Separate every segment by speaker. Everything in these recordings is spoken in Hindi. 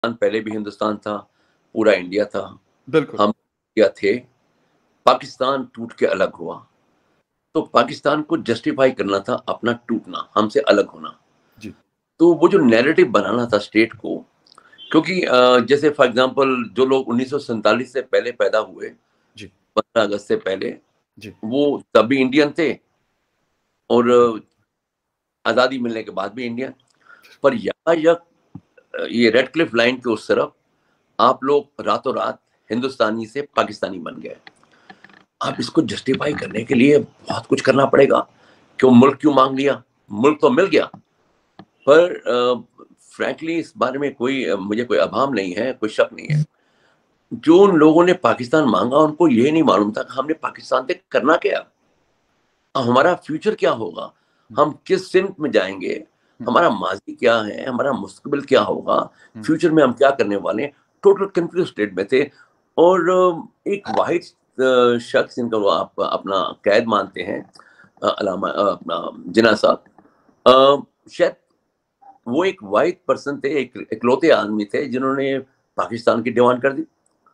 Speaker 1: पहले भी हिंदुस्तान था, पूरा इंडिया था,
Speaker 2: बिल्कुल।
Speaker 1: हम इंडिया थे। पाकिस्तान टूट के अलग हुआ, तो पाकिस्तान को जस्टिफाई करना था अपना टूटना, हमसे अलग होना।
Speaker 2: जी।
Speaker 1: तो वो जो नैरेटिव बनाना था स्टेट को, क्योंकि जैसे फॉर एग्जांपल जो लोग 1947 से पहले पैदा हुए,
Speaker 2: जी।
Speaker 1: 15 अगस्त से पहले,
Speaker 2: जी।
Speaker 1: वो तब भी इंडियन थे और आज़ादी मिलने के बाद भी इंडियन। पर यहाँ ये रेड क्लिफ लाइन के उस तरफ आप लोग रातों रात हिंदुस्तानी से पाकिस्तानी बन गए। अब इसको जस्टिफाई करने के लिए बहुत कुछ करना पड़ेगा। क्यों मुल्क क्यों मांग लिया? मुल्क तो मिल गया, पर फ्रैंकली इस बारे में मुझे कोई अभाम नहीं है, कोई शक नहीं है। जो उन लोगों ने पाकिस्तान मांगा उनको ये नहीं मालूम था कि हमने पाकिस्तान से करना क्या, हमारा फ्यूचर क्या होगा, हम किस सिमत में जाएंगे, हमारा माजी क्या है, हमारा मुस्तकबिल क्या होगा, फ्यूचर में हम क्या करने वाले हैं। टोटल कंफ्यूज स्टेट में थे। और एक वाहिद शख्स जिनका वो आप अपना कैद मानते हैं, अलामा अपना जिन्ना साहब, शायद वो एक वाहिद पर्सन थे, एक इकलौते आदमी थे जिन्होंने पाकिस्तान की डिमांड कर दी।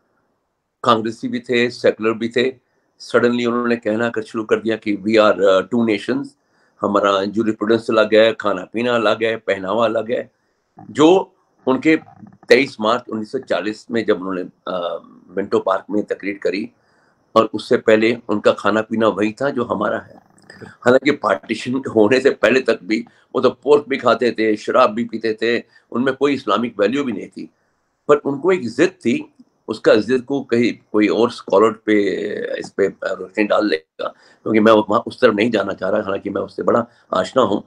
Speaker 1: कांग्रेसी भी थे, सेकुलर भी थे। सडनली उन्होंने कहना कर शुरू कर दिया कि वी आर टू नेशंस, हमारा जूरिस्प्रूडेंस अलग है, खाना पीना अलग है, पहनावा अलग है। जो उनके 23 मार्च 1940 में जब उन्होंने मिंटो पार्क में तकरीर करी, और उससे पहले उनका खाना पीना वही था जो हमारा है। हालांकि पार्टीशन होने से पहले तक भी वो तो पोर्क भी खाते थे, शराब भी पीते थे, उनमें कोई इस्लामिक वैल्यू भी नहीं थी। पर उनको एक जिद थी, उसका जिद को कहीं कोई और स्कॉलर पे इस पे रोशनी डाल देगा, क्योंकि मैं वहाँ उस तरफ नहीं जाना चाह रहा, हालांकि मैं उससे बड़ा आशना हूँ।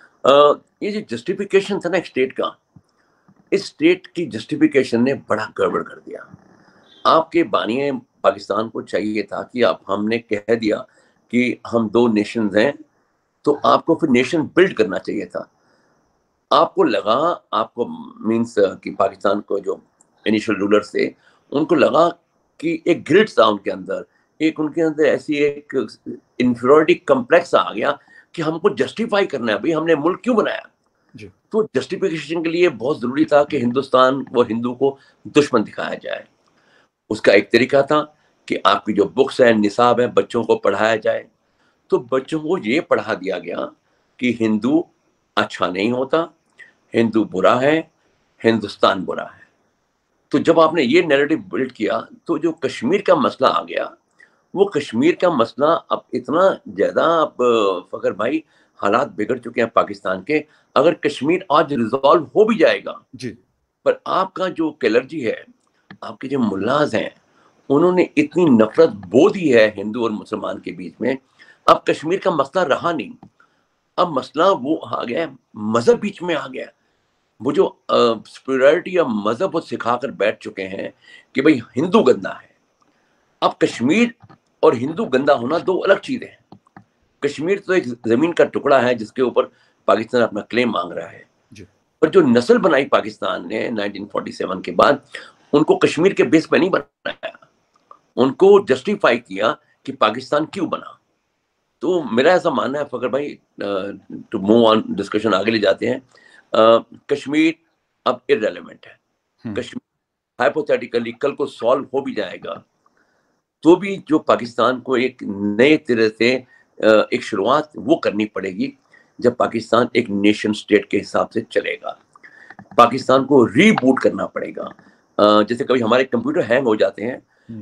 Speaker 1: ये जो जस्टिफिकेशन था ना एक स्टेट का, इस स्टेट की जस्टिफिकेशन ने बड़ा गड़बड़ कर दिया। आपके बानिए पाकिस्तान को चाहिए था कि आप हमने कह दिया कि हम दो नेशंस हैं, तो आपको फिर नेशन बिल्ड करना चाहिए था। आपको लगा, आपको मीन्स कि पाकिस्तान को जो इनिशियल रूलर्स थे उनको लगा कि एक ग्रिड था उनके अंदर, एक उनके अंदर ऐसी एक इंफीरियरिटी कम्प्लेक्स आ गया कि हमको जस्टिफाई करना है, भाई हमने मुल्क क्यों बनाया।
Speaker 2: जी।
Speaker 1: तो जस्टिफिकेशन के लिए बहुत जरूरी था कि हिंदुस्तान व हिंदू को दुश्मन दिखाया जाए। उसका एक तरीका था कि आपकी जो बुक्स है, निसाब है, बच्चों को पढ़ाया जाए। तो बच्चों को ये पढ़ा दिया गया कि हिंदू अच्छा नहीं होता, हिंदू बुरा है, हिंदुस्तान बुरा है। तो जब आपने ये नैरेटिव बिल्ड किया, तो जो कश्मीर का मसला आ गया, वो कश्मीर का मसला अब इतना ज्यादा, अब फखर भाई हालात बिगड़ चुके हैं पाकिस्तान के। अगर कश्मीर आज रिजॉल्व हो भी जाएगा,
Speaker 2: जी।
Speaker 1: पर आपका जो कैलर्जी है, आपके जो मुल्लाज हैं, उन्होंने इतनी नफरत बो दी है हिंदू और मुसलमान के बीच में, अब कश्मीर का मसला रहा नहीं। अब मसला वो आ गया, मजहब बीच में आ गया। वो जो सुपीरियरिटी या मजहब वो सिखाकर बैठ चुके हैं कि भाई हिंदू गंदा है। अब कश्मीर और हिंदू गंदा होना दो अलग चीजें हैं। कश्मीर तो एक जमीन का टुकड़ा है जिसके ऊपर पाकिस्तान अपना क्लेम मांग रहा है।
Speaker 2: जी।
Speaker 1: पर जो नस्ल बनाई पाकिस्तान ने 1947 के बाद, उनको कश्मीर के बेस पे नहीं बनाया, उनको जस्टिफाई किया कि पाकिस्तान क्यों बना। तो मेरा ऐसा मानना है फकर भाई, टू मूव ऑन डिस्कशन आगे ले जाते हैं, कश्मीर अब इररेलेवेंट है। कश्मीर हाइपोथेटिकली कल को सॉल्व हो भी जाएगा, तो भी जो पाकिस्तान को एक नए तरह से एक शुरुआत वो करनी पड़ेगी जब पाकिस्तान एक नेशन स्टेट के हिसाब से चलेगा। पाकिस्तान को रीबूट करना पड़ेगा। जैसे कभी हमारे कंप्यूटर हैंग हो जाते हैं,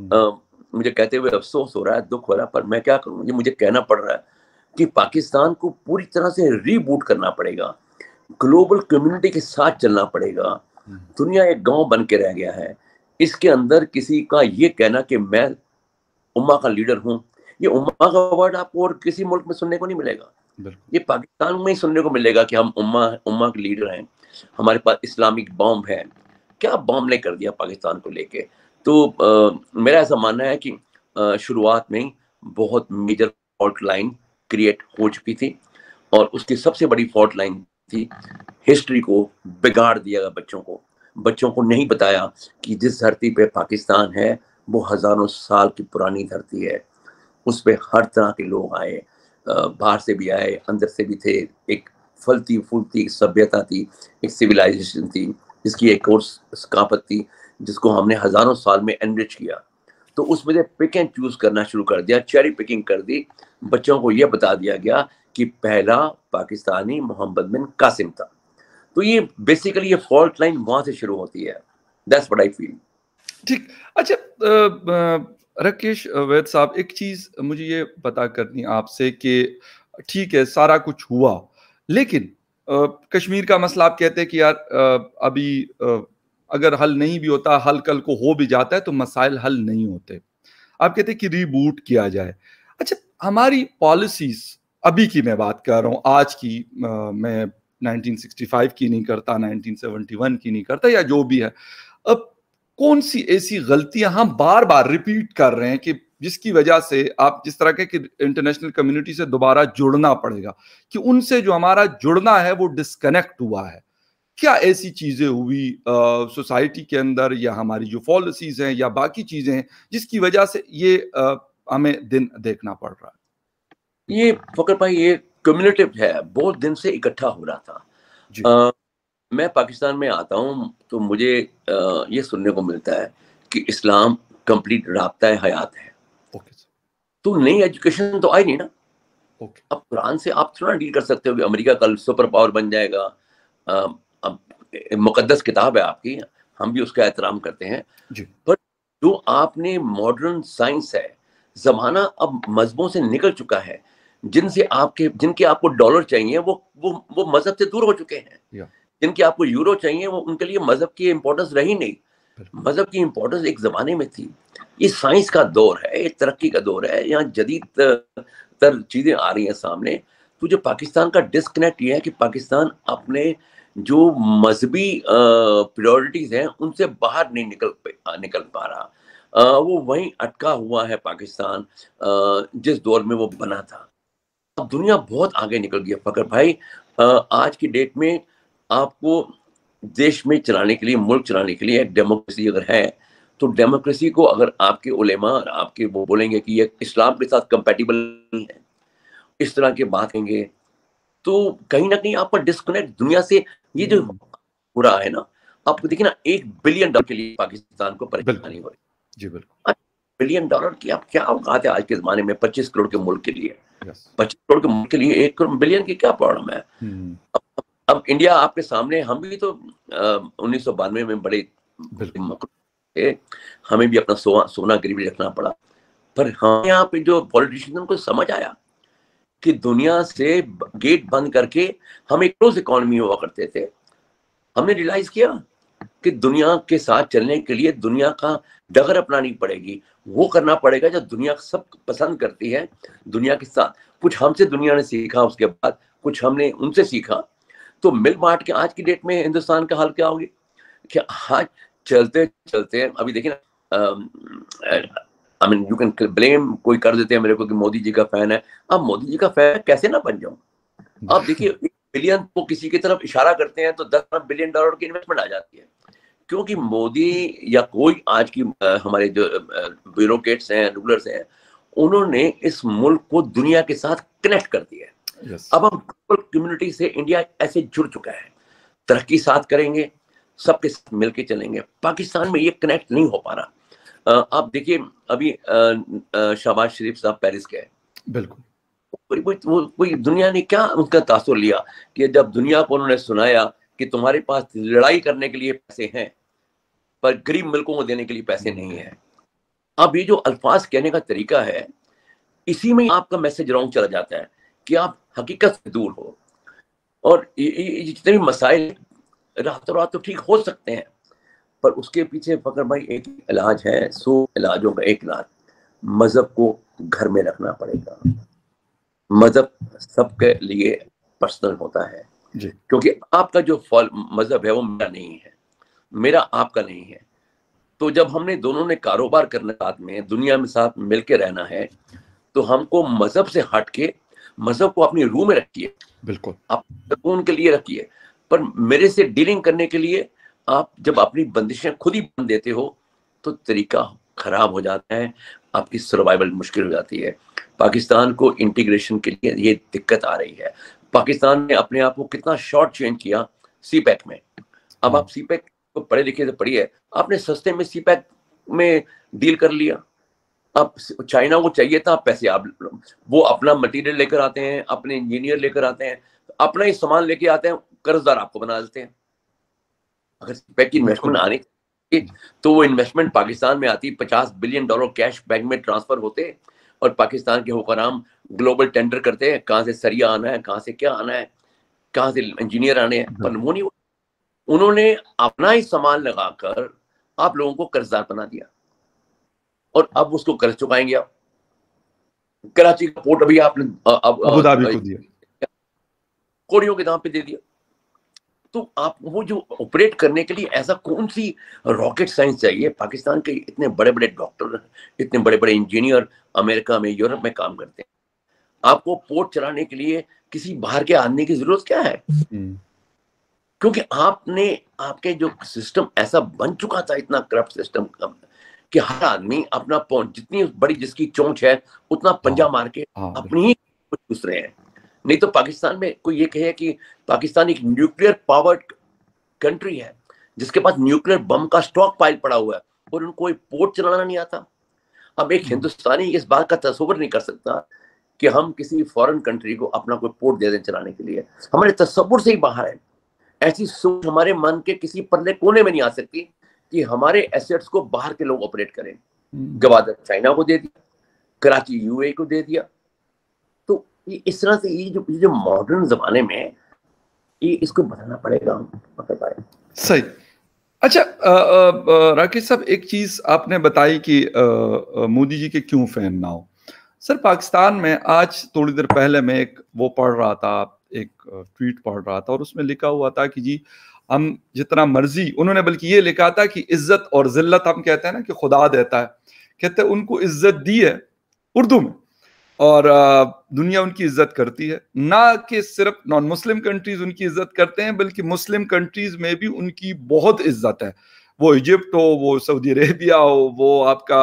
Speaker 1: मुझे कहते हुए अफसोस हो रहा है, दुख हो रहा है, पर मैं क्या करूं, ये मुझे कहना पड़ रहा है कि पाकिस्तान को पूरी तरह से रीबूट करना पड़ेगा, ग्लोबल कम्युनिटी के साथ चलना पड़ेगा। दुनिया एक गांव बन के रह गया है, इसके अंदर किसी का ये कहना कि मैं उम्मा का लीडर हूं, ये उम्मा का वर्ड आपको और किसी मुल्क में सुनने को नहीं मिलेगा। ये पाकिस्तान में ही सुनने को मिलेगा कि हम उम्मा उम्मा के लीडर हैं, हमारे पास इस्लामिक बॉम्ब है। क्या बॉम्ब ने कर दिया पाकिस्तान को लेके। तो मेरा ऐसा मानना है कि शुरुआत में ही बहुत मेजर फॉल्ट लाइन क्रिएट हो चुकी थी, और उसकी सबसे बड़ी फॉल्ट लाइन थी हिस्ट्री को बिगाड़ दिया। बच्चों को नहीं बताया कि जिस धरती पे पाकिस्तान है वो हजारों साल की पुरानी धरती है। उस पे हर तरह के लोग आए, बाहर से भी आए, अंदर से भी थे। एक फलती फूलती सभ्यता थी, एक सिविलाइजेशन थी जिसकी एक और सकाफत थी, जिसको हमने हजारों साल में एनरिच किया। तो उसमें से पिक एंड चूज करना शुरू कर दिया, चेरी पिकिंग कर दी। बच्चों को यह बता दिया गया कि पहला पाकिस्तानी मोहम्मद बिन कासिम था। तो ये बेसिकली ये फॉल्ट लाइन वहां से शुरू होती है। That's what I feel.
Speaker 2: ठीक। अच्छा, राकेश वैद साहब, एक चीज मुझे ये पता करनी आपसे कि ठीक है सारा कुछ हुआ, लेकिन कश्मीर का मसला आप कहते हैं कि यार अभी अगर हल नहीं भी होता, हल कल को हो भी जाता है तो मसाइल हल नहीं होते। आप कहते हैं कि रीबूट किया जाए। अच्छा, हमारी पॉलिसीज अभी की मैं बात कर रहा हूँ, आज की, मैं 1965 की नहीं करता, 1971 की नहीं करता, या जो भी है। अब कौन सी ऐसी गलतियां हम बार बार रिपीट कर रहे हैं कि जिसकी वजह से आप जिस तरह के कि इंटरनेशनल कम्युनिटी से दोबारा जुड़ना पड़ेगा, कि उनसे जो हमारा जुड़ना है वो डिस्कनेक्ट हुआ है? क्या ऐसी चीजें हुई सोसाइटी के अंदर, या हमारी जो पॉलिसीज हैं, या बाकी चीजें हैं, जिसकी वजह से ये हमें दिन देखना पड़ रहा है?
Speaker 1: ये फकर भाई, ये कम्युनिटिव है, बहुत दिन से इकट्ठा हो रहा था। मैं पाकिस्तान में आता हूँ तो मुझे ये सुनने को मिलता है कि इस्लाम कंप्लीट राब्ता हयात है। तो नई एजुकेशन तो आई नहीं ना। अब कुरान से आप थोड़ा डील कर सकते हो कि अमेरिका कल सुपर पावर बन जाएगा। अब मुकद्दस किताब है आपकी, हम भी उसका एहतराम करते हैं, पर जो आपने मॉडर्न साइंस है, जमाना अब मजहबों से निकल चुका है। जिनके आपको डॉलर चाहिए वो मजहब से दूर हो चुके हैं। जिनके आपको यूरो चाहिए वो उनके लिए मजहब की इंपॉर्टेंस रही नहीं। मजहब की इंपॉर्टेंस एक जमाने में थी। ये साइंस का दौर है, ये तरक्की का दौर है, यहाँ जदीद तर चीजें आ रही हैं सामने। तो जो पाकिस्तान का डिस्कनेक्ट ये है कि पाकिस्तान अपने जो मजहबी प्रायोरिटीज हैं उनसे बाहर नहीं निकल पा रहा। वो वहीं अटका हुआ है पाकिस्तान, जिस दौर में वो बना था। अब दुनिया बहुत आगे निकल गई है फकर भाई। आज की डेट में आपको देश में चलाने के लिए, मुल्क चलाने के लिए डेमोक्रेसी अगर है, तो डेमोक्रेसी को अगर आपके उलेमा और आपके वो बोलेंगे कि ये इस्लाम के साथ कंपैटिबल नहीं है, इस तरह की बात कहेंगे, तो कहीं ना कहीं आपका डिस्कनेक्ट दुनिया से ये जो हो रहा है ना। आप देखिए ना, $1 बिलियन के लिए पाकिस्तान को परेशानी हो रही है।
Speaker 2: जी बिल्कुल।
Speaker 1: $1 बिलियन की आप क्या औकात है आज के जमाने में 25 करोड़ के मुल्क के लिए? 25 करोड़ के मुल्क के लिए 1 बिलियन की क्या प्रॉब्लम है? अब इंडिया आपके सामने, हम भी तो 1992 में बड़े थे, हमें भी अपना सोना गिरवी रखना पड़ा। पर हम यहाँ पे जो पॉलिटिशियन को समझ आया कि दुनिया से गेट बंद करके हम एक क्लोज इकोनॉमी हुआ करते थे। हमने रियलाइज किया कि दुनिया के साथ चलने के लिए दुनिया का डगर अपनानी पड़ेगी। वो करना पड़ेगा जो दुनिया सब पसंद करती है। दुनिया के साथ कुछ हमसे दुनिया ने सीखा, उसके बाद कुछ हमने उनसे सीखा। तो मिल बांट के आज की डेट में हिंदुस्तान का हाल क्या होगी? क्या आज चलते चलते अभी देखिए ना, I mean you can blame, कोई कर देते हैं मेरे को कि मोदी जी का फैन है। अब मोदी जी का फैन कैसे ना बन जाऊं? अब देखिए, $1 बिलियन को किसी की तरफ इशारा करते हैं तो $10 बिलियन की इन्वेस्टमेंट आ जाती है, क्योंकि मोदी या कोई आज की हमारे जो ब्यूरोक्रेट्स हैं, रूलर्स हैं, उन्होंने इस मुल्क को दुनिया के साथ कनेक्ट कर दिया है। अब हम ग्लोबल कम्युनिटी से इंडिया ऐसे जुड़ चुका है, तरक्की साथ करेंगे, सबके साथ मिलके चलेंगे। पाकिस्तान में ये कनेक्ट नहीं हो पा रहा। आप देखिए अभी शहबाज शरीफ साहब पेरिस गए, बिल्कुल कोई दुनिया ने क्या उनका तासुर लिया कि जब दुनिया को उन्होंने सुनाया कि तुम्हारे पास लड़ाई करने के लिए पैसे हैं पर गरीब मुल्कों को देने के लिए पैसे नहीं है। अब ये जो अल्फाज कहने का तरीका है, इसी में आपका मैसेज रॉन्ग चला जाता है कि आप हकीकत से दूर हो। और ये जितने भी मसाइल रातों रात तो ठीक हो सकते हैं, पर उसके पीछे फकर भाई एक इलाज है, 100 इलाजों का एक इलाज, मजहब को घर में रखना पड़ेगा। मजहब सबके लिए पर्सनल होता है जी। क्योंकि आपका जो मजहब है वो मेरा नहीं है, मेरा आपका नहीं है। तो जब हमने दोनों ने कारोबार करना साथ में, दुनिया में साथ मिलके रहना है, तो हमको मजहब से हट के मजहब को अपनी रूह में रखिए, बिल्कुल आप सुकून के लिए रखिए। पर मेरे से डीलिंग करने के लिए आप जब अपनी बंदिशें खुद ही बंद देते हो तो तरीका खराब हो जाता है, आपकी सर्वाइवल मुश्किल हो जाती है। पाकिस्तान को इंटीग्रेशन के लिए ये दिक्कत आ रही है। पाकिस्तान ने अपने आप को कितना शॉर्ट चेंज किया सीपैक में। अब आप सीपैक पढ़े लिखे से पढ़ी है, आपने सस्ते में सीपैक में डील कर लिया। अब चाइना को चाहिए था पैसे, आप वो अपना मटेरियल लेकर आते हैं, अपने इंजीनियर लेकर आते हैं, अपना ही सामान लेके आते हैं, कर्जदार आपको बना देते हैं। अगर सीपैक की इन्वेस्टमेंट आनी तो वो इन्वेस्टमेंट पाकिस्तान में आती, $50 बिलियन कैश बैंक में ट्रांसफर होते, और पाकिस्तान के हुक्मरान ग्लोबल टेंडर करते हैं, कहाँ से सरिया आना है, कहाँ से क्या आना है, कहाँ से इंजीनियर आने हैं, पर वो नहीं। उन्होंने अपना ही सामान लगाकर आप लोगों को कर्जदार बना दिया, और अब उसको कर्ज चुकाएंगे आप। कराची का पोर्ट अभी आपने
Speaker 2: अबू धाबी को दिया,
Speaker 1: कोड़ियों के दाम पे दे दिया। तो आप वो जो ऑपरेट करने के लिए ऐसा कौन सी रॉकेट साइंस चाहिए? पाकिस्तान के इतने बड़े बड़े डॉक्टर, इतने बड़े बड़े इंजीनियर अमेरिका में, यूरोप में काम करते हैं, आपको पोर्ट चलाने के लिए किसी बाहर के आदमी की जरूरत क्या है? क्योंकि आपने, आपके जो सिस्टम ऐसा बन चुका था, इतना करप्ट सिस्टम कि हर आदमी अपना जितनी बड़ी जिसकी चोंच है उतना पंजा मार के अपनी ही घुस रहे हैं। नहीं तो पाकिस्तान में कोई ये कहे कि पाकिस्तान एक न्यूक्लियर पावर्ड कंट्री है जिसके पास न्यूक्लियर बम का स्टॉक पाइल पड़ा हुआ है, और उनको कोई पोर्ट चलाना नहीं आता। अब एक हिंदुस्तानी इस बात का तस्वीर नहीं कर सकता कि हम किसी फॉरेन कंट्री को अपना कोई पोर्ट दे दें चलाने के लिए, हमारे तस्वुर से ही बाहर है। ऐसी सोच हमारे मन के किसी परले कोने में नहीं आ सकती कि हमारे एसेट्स को बाहर के लोग ऑपरेट करें। गवादर चाइना को दे दिया, कराची यूएई को दे दिया। तो ये इस तरह से ये जो मॉडर्न जमाने में ये इसको बताना पड़ेगा हम पाए।
Speaker 2: सही। अच्छा राकेश साहब, एक चीज आपने बताई कि मोदी जी के क्यों फैन ना हो। सर, पाकिस्तान में आज थोड़ी देर पहले मैं एक वो पढ़ रहा था, एक ट्वीट पढ़ रहा था, और उसमें लिखा हुआ था कि जी हम जितना मर्जी, उन्होंने बल्कि ये लिखा था कि इज्जत और जिल्लत हम कहते हैं ना कि खुदा देता है, कहते हैं उनको इज्जत दी है उर्दू में, और दुनिया उनकी इज्जत करती है। ना कि सिर्फ नॉन मुस्लिम कंट्रीज उनकी इज्जत करते हैं, बल्कि मुस्लिम कंट्रीज में भी उनकी बहुत इज्जत है। वो इजिप्ट हो, वो सऊदी अरेबिया हो, वो आपका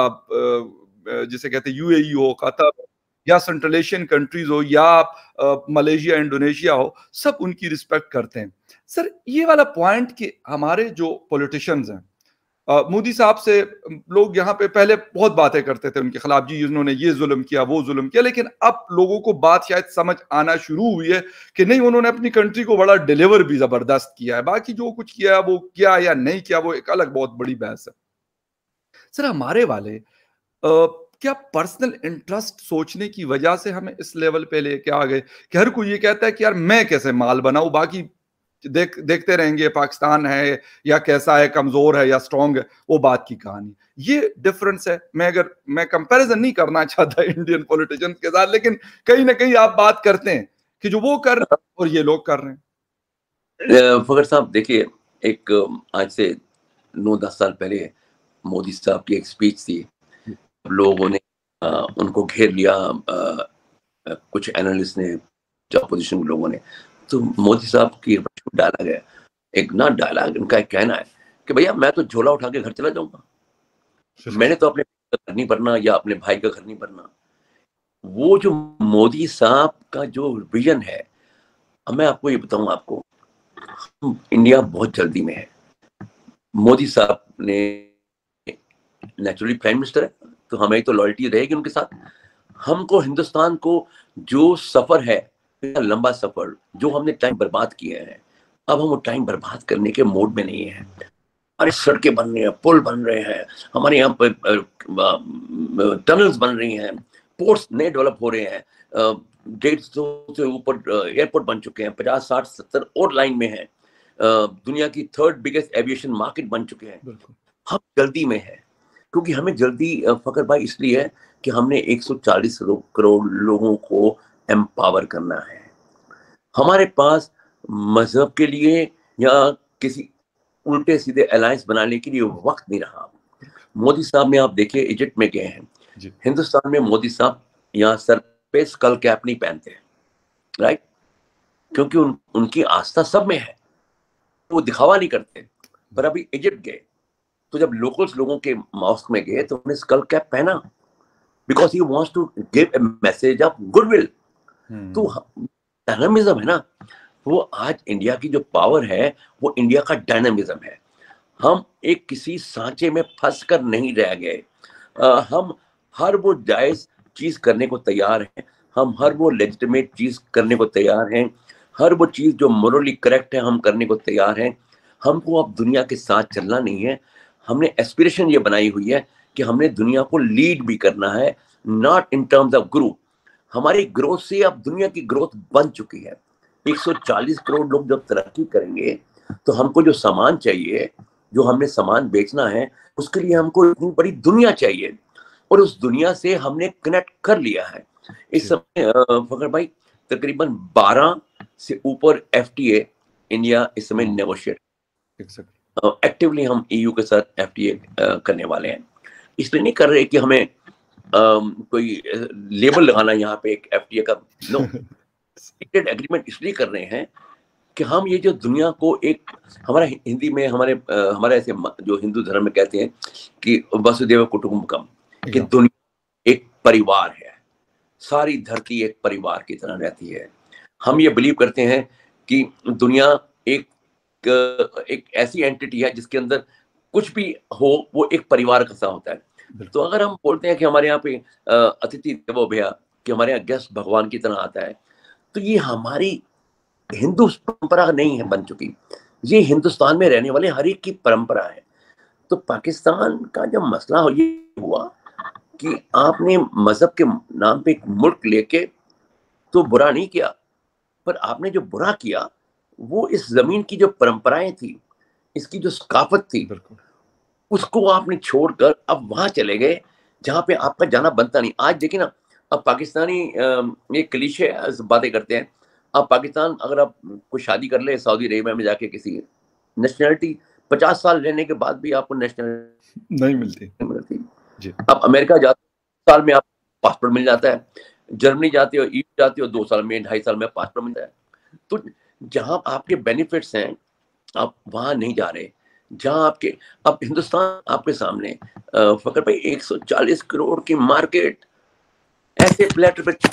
Speaker 2: जिसे कहते हैं यूएई हो, कतर, या सेंट्रल एशियन कंट्रीज हो, या मलेशिया, इंडोनेशिया हो, सब उनकी रिस्पेक्ट करते हैं। सर, ये वाला पॉइंट कि हमारे जो पॉलिटिशियंस हैं, मोदी साहब से लोग यहाँ पे पहले बहुत बातें करते थे उनके खिलाफ, जी उन्होंने ये जुल्म किया, वो जुल्म किया, लेकिन अब लोगों को बात शायद समझ आना शुरू हुई है कि नहीं, उन्होंने अपनी कंट्री को बड़ा डिलीवर भी जबरदस्त किया है। बाकी जो कुछ किया वो किया या नहीं किया वो एक अलग बहुत बड़ी बहस है। सर, हमारे वाले क्या पर्सनल इंटरेस्ट सोचने की वजह से हमें इस लेवल पे लेके आ गए कि हर कोई ये कहता है कि यार मैं कैसे माल बनाऊं, बाकी देखते रहेंगे पाकिस्तान है या कैसा है, कमजोर है या स्ट्रांग है, वो बात की कहानी। ये डिफरेंस है। मैं कंपैरिजन नहीं करना चाहता इंडियन पॉलिटिशियंस के साथ, लेकिन कहीं ना कहीं आप बात करते हैं कि जो वो कर रहे हैं और ये लोग कर रहे हैं।
Speaker 1: फखर साहब देखिए, एक आज से 9-10 साल पहले मोदी साहब की एक स्पीच थी, लोगों ने उनको घेर लिया, कुछ एनालिस्ट ने, अपोजिशन के लोगों ने, तो मोदी साहब की डाला गया एक ना डायलॉग, उनका एक कहना है कि भैया मैं तो झोला उठा के घर चला जाऊंगा, मैंने तो अपने घर नहीं भरना या अपने भाई का घर नहीं भरना। वो जो मोदी साहब का जो विजन है, अब मैं आपको ये बताऊं, आपको इंडिया बहुत जल्दी में है। मोदी साहब ने नेचुरली प्राइम मिनिस्टर है, तो हमें तो लॉयल्टी रहेगी उनके साथ। हमको हिंदुस्तान को जो सफर है, लंबा सफर, जो हमने टाइम बर्बाद किए हैं, अब हम वो टाइम बर्बाद करने के मोड में नहीं है। हमारे सड़कें बन रही हैं, पुल बन रहे हैं, हमारे यहाँ पर टनल्स बन रही हैं, पोर्ट्स नए डेवलप हो रहे हैं, 150 से ऊपर एयरपोर्ट बन चुके हैं, 50, 60, 70 और लाइन में है, दुनिया की 3rd बिगेस्ट एविएशन मार्केट बन चुके हैं। हम जल्दी में है, क्योंकि हमें जल्दी फकर भाई इसलिए है कि हमने 140 करोड़ लोगों को एम्पावर करना है। हमारे पास मजहब के लिए या किसी उल्टे सीधे अलायंस बनाने के लिए वक्त नहीं रहा। मोदी साहब ने, आप देखिए, इजिप्ट में गए हैं, हिंदुस्तान में मोदी साहब यहाँ सर पे स्कल कैप नहीं पहनते हैं, राइट, क्योंकि उनकी आस्था सब में है, वो दिखावा नहीं करते। पर अभी इजिप्ट गए तो जब लोकल्स लोगों के मॉस्क में गए तो उन्हें स्कल कैप पहना, because he wants to give a message of goodwill. तो डायनामिज्म है ना, वो आज इंडिया की जो पावर है वो इंडिया का डायनामिज्म है। हम एक किसी सांचे में फंस कर नहीं रह गए। हम हर वो जायज चीज करने को तैयार हैं, हम हर वो लेजिटिमेट चीज करने को तैयार हैं, हर वो चीज जो मोरली करेक्ट है हम करने को तैयार हैं। हमको अब दुनिया के साथ चलना नहीं है, हमने एस्पिरेशन ये बनाई हुई है कि हमने दुनिया को लीड भी करना है, not in terms of grow. हमारी ग्रोथ से अब दुनिया की ग्रोथ बन चुकी है। 140 करोड़ लोग जब तरक्की करेंगे तो हमको जो सामान चाहिए, जो हमने सामान बेचना है, उसके लिए हमको इतनी बड़ी दुनिया चाहिए, और उस दुनिया से हमने कनेक्ट कर लिया है। इस समय फखर भाई तकरीबन 12 से ऊपर FTA इंडिया इस समय नेगोशिएट एक्टिवली हम EU के साथ FTA करने वाले हैं। इसलिए नहीं कर रहे कि हमें कोई लेबल लगाना यहाँ पे एक FTA का, नो, एग्रीमेंट इसलिए कर रहे हैं कि हम ये जो दुनिया को एक, हमारा हिंदी में हमारे ऐसे जो हिंदू धर्म में कहते हैं कि वसुदेव कुटुंबकम, कि दुनिया एक परिवार है, सारी धरती एक परिवार की तरह रहती है। हम ये बिलीव करते हैं कि दुनिया एक ऐसी एंटिटी है जिसके अंदर कुछ भी हो वो एक परिवार का सा होता है। तो अगर हम बोलते हैं कि हमारे यहाँ पे अतिथि देवो भव, कि हमारे यहाँ गेस्ट भगवान की तरह आता है, तो ये हमारी हिंदू परंपरा नहीं है बन चुकी, ये हिंदुस्तान में रहने वाले हर एक की परंपरा है। तो पाकिस्तान का जब मसला ये हुआ कि आपने मजहब के नाम पे एक मुल्क लेके तो बुरा नहीं किया, पर आपने जो बुरा किया वो इस जमीन की जो परंपराएं थी, इसकी जो सकाफत थी, उसको आपने छोड़कर अब वहां चले गए जहां पे आपका जाना बनता नहीं। आज देखिए ना, अब पाकिस्तानी ये क्लीशे बातें करते हैं, अब पाकिस्तान अगर आप कोई शादी कर ले सऊदी अरेबिया में जाके, किसी नेशनलिटी 50 साल रहने के बाद भी आपको नेशनलिटी
Speaker 2: नहीं मिलती
Speaker 1: जी। अब अमेरिका जाते साल में आप पासपोर्ट मिल जाता है, जर्मनी जाते हो, EU जाते हो 2 साल में 2.5 साल में पासपोर्ट मिलता है। तो जहां आपके बेनिफिट्स हैं आप वहां नहीं जा रहे, जहां आपके, अब हिंदुस्तान आपके सामने फकर भाई 140 करोड़ की मार्केट, ऐसे प्लेटर पे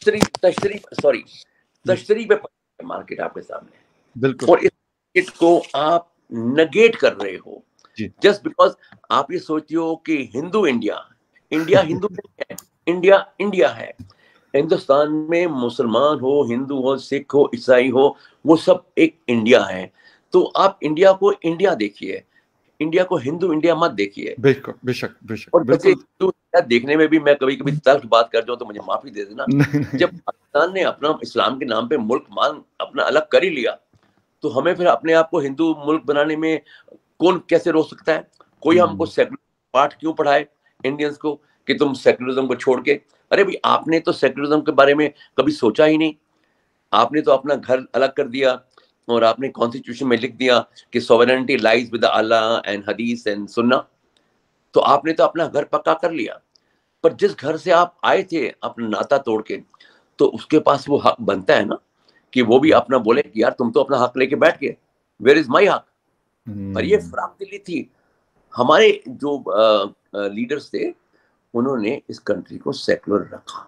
Speaker 1: तश्तरी पे मार्केट आपके सामने, और इस मार्केट को आप नेगेट कर रहे हो जस्ट बिकॉज आप ये सोचते हो कि हिंदू इंडिया हिंदू नहीं है, इंडिया इंडिया है। हिंदुस्तान में मुसलमान हो, हिंदू हो, सिख हो, ईसाई हो, वो सब एक इंडिया है। तो आप इंडिया को इंडिया देखिए, इंडिया को हिंदू इंडिया मत देखिए।
Speaker 2: बेशक
Speaker 1: और वैसे देखने में भी मैं कभी कभी तल्ख बात कर जाऊं तो मुझे माफी दे देना। जब पाकिस्तान ने अपना इस्लाम के नाम पे मुल्क मान अपना अलग कर ही लिया, तो हमें फिर अपने आप को हिंदू मुल्क बनाने में कौन कैसे रोक सकता है? कोई हमको सेकुलर पाठ क्यों पढ़ाए इंडियंस को कि तुम सेकुलरिज्म को छोड़ के? अरे भाई, आपने तो सेकुलरिज्म के बारे में कभी सोचा ही नहीं। आपने तो अपना घर अलग कर दिया और आपने कॉन्स्टिट्यूशन में लिख दिया कि sovereignty lies with Allah and hadith and Sunnah. तो आपने तो अपना घर पक्का कर लिया, पर जिस घर से आप आए थे अपना नाता तोड़ के, तो उसके पास वो हक बनता है ना कि वो भी अपना बोले कि यार तुम तो अपना हक लेके बैठ गए, वेयर इज माई हक। पर ये फराक दिली थी। हमारे जो लीडर्स थे उन्होंने इस कंट्री को सेकुलर रखा,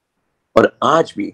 Speaker 1: और आज भी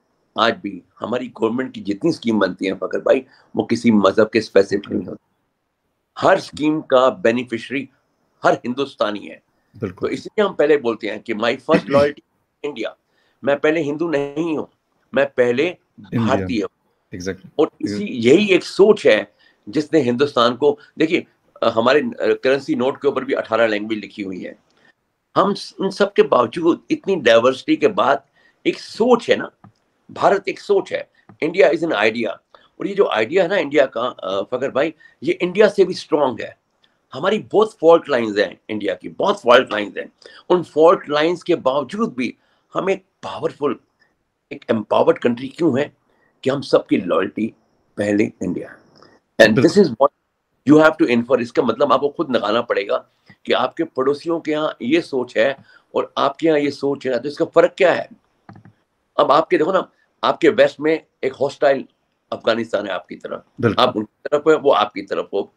Speaker 1: हमारी गवर्नमेंट की जितनी स्कीम बनती है फकर भाई, वो किसी मजहब के स्पेसिफिक नहीं होती। हर स्कीम का बेनिफिशियरी हर हिंदुस्तानी है। तो इसलिए हम पहले बोलते हैं कि माई फर्स्ट लॉयल्टी इंडिया। मैं पहले हिंदू नहीं हूं, मैं पहले भारतीय हूं। और इसी यही एक सोच है जिसने हिंदुस्तान को, देखिए हमारे करेंसी नोट के ऊपर भी 18 लैंग्वेज लिखी हुई है। हम इन सब के बावजूद, इतनी डाइवर्सिटी के बाद, एक सोच है ना, भारत एक सोच है, इंडिया इज एन आइडिया। और ये जो आइडिया है ना इंडिया का फकर भाई, ये इंडिया से भी स्ट्रांग है। हमारी बहुत फॉल्ट लाइंस हैं, इंडिया की बहुत फॉल्ट लाइंस हैं। उन फॉल्ट लाइंस के बावजूद भी हम एक पावरफुल, एक एम्पावर्ड कंट्री क्यों है कि हम सबकी लॉयल्टी पहले India. And this is what you have to infer. इसका मतलब आपको खुद लगाना पड़ेगा कि आपके पड़ोसियों के यहाँ ये सोच है और आपके यहाँ ये सोच है, तो इसका फर्क क्या है? अब आपके देखो ना, आपके वेस्ट में एक हॉस्टाइल अफगानिस्तान है आपकी तरफ, आप उनकी तरफ है, वो आपकी तरफ हो।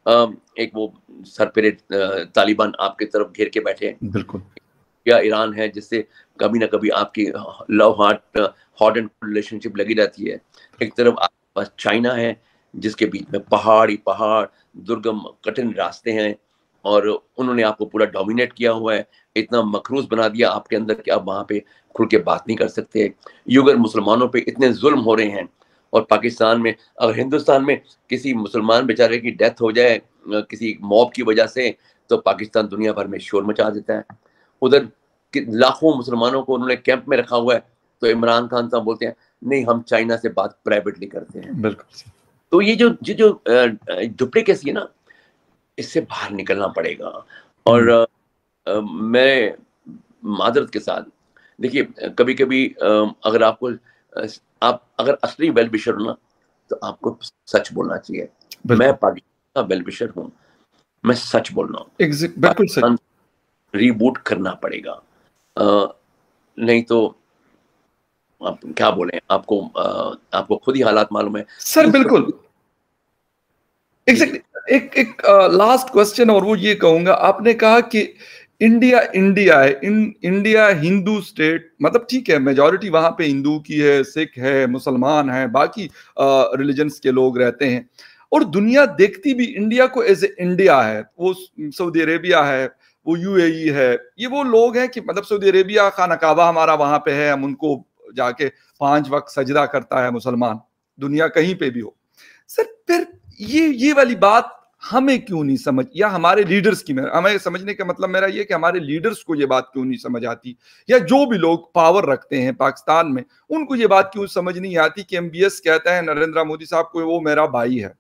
Speaker 1: एक वो सरपेरे तालिबान आपकी तरफ घेर के बैठे हैं, या ईरान है जिससे कभी ना कभी आपकी लव हॉट एंड रिलेशनशिप लगी रहती है। एक तरफ आपके पास चाइना है जिसके बीच में पहाड़ ही पहाड़, दुर्गम कठिन रास्ते हैं, और उन्होंने आपको पूरा डोमिनेट किया हुआ है, इतना मखरूज बना दिया आपके अंदर कि आप वहाँ पे खुल के बात नहीं कर सकते। युगर मुसलमानों पे इतने जुल्म हो रहे हैं, और पाकिस्तान में, अगर हिंदुस्तान में किसी मुसलमान बेचारे की डेथ हो जाए किसी मॉब की वजह से, तो पाकिस्तान दुनिया भर में शोर मचा देता है। उधर लाखों मुसलमानों को उन्होंने कैंप में रखा हुआ है, तो इमरान खान साहब बोलते हैं नहीं, हम चाइना से बात प्राइवेटली करते हैं।
Speaker 2: बिल्कुल।
Speaker 1: तो ये जो डुप्लीकेसी है ना, इससे बाहर निकलना पड़ेगा। और मैं मादरत के साथ, देखिए कभी कभी अगर आपको आप अगर असली वेल विशर हो ना, तो आपको सच बोलना चाहिए। मैं पाकिस्तान का वेल विशर हूँ, मैं सच बोल रहा हूँ।
Speaker 2: बिल्कुल सच।
Speaker 1: रीबूट करना पड़ेगा, नहीं तो आप क्या बोले, आपको खुद ही हालात मालूम है
Speaker 2: सर। बिल्कुल एग्जैक्टली। एक लास्ट क्वेश्चन, और वो ये कहूंगा, आपने कहा कि इंडिया है, इंडिया हिंदू स्टेट, मतलब ठीक है, मेजॉरिटी वहां पे हिंदू की है, सिख है, मुसलमान है, बाकी रिलीजन्स के लोग रहते हैं, और दुनिया देखती भी इंडिया को एज ए इंडिया है। वो सऊदी अरेबिया है, वो यूएई है, ये वो लोग हैं कि मतलब सऊदी अरेबिया खाना काबा हमारा वहां पे है, हम उनको जाके 5 वक्त सजदा करता है मुसलमान, दुनिया कहीं पे भी हो। सर फिर ये वाली बात हमें क्यों नहीं समझ, या हमारे लीडर्स की, हमें समझने का मतलब मेरा ये कि हमारे लीडर्स को ये बात क्यों नहीं समझ आती, या जो भी लोग पावर रखते हैं पाकिस्तान में उनको ये बात क्यों समझ नहीं आती कि एमबीएस कहता है नरेंद्र मोदी साहब को वो मेरा भाई है,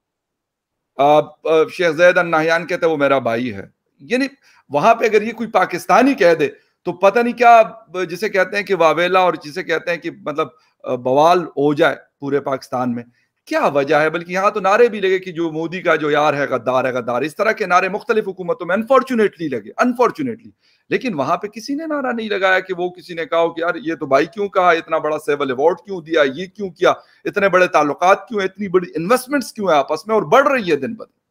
Speaker 2: शेख ज़ैद अल नाहयान कहते हैं वो मेरा भाई है। यानी वहां पे अगर ये कोई पाकिस्तानी कह दे तो पता नहीं क्या, जिसे कहते हैं कि वावेला, और जिसे कहते हैं कि मतलब बवाल हो जाए पूरे पाकिस्तान में। क्या वजह है? बल्कि यहाँ तो नारे भी लगे कि जो मोदी का जो यार है गद्दार, इस तरह के नारे मुख्तलिफ हुकूमतों में अनफॉर्चुनेटली लगे, अनफॉर्चुनेटली। लेकिन वहां पे किसी ने नारा नहीं लगाया कि वो किसी ने कहा कि यार ये तो भाई क्यों कहा, इतना बड़ा सेवल अवार्ड क्यों दिया, ये क्यों किया, इतने बड़े ताल्लुकात क्यों, इतनी बड़ी इन्वेस्टमेंट्स क्यों है आपस में और बढ़ रही है दिन ब दिन।